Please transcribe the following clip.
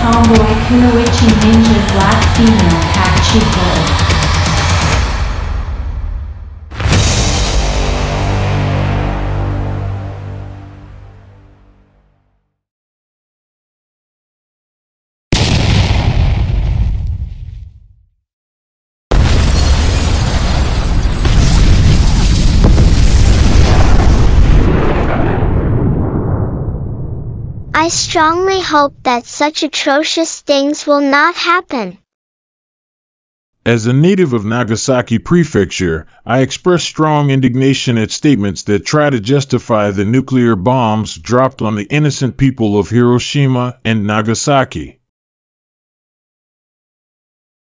tomboy kunoichi ninja black female cat Chico. I strongly hope that such atrocious things will not happen. As a native of Nagasaki Prefecture, I express strong indignation at statements that try to justify the nuclear bombs dropped on the innocent people of Hiroshima and Nagasaki.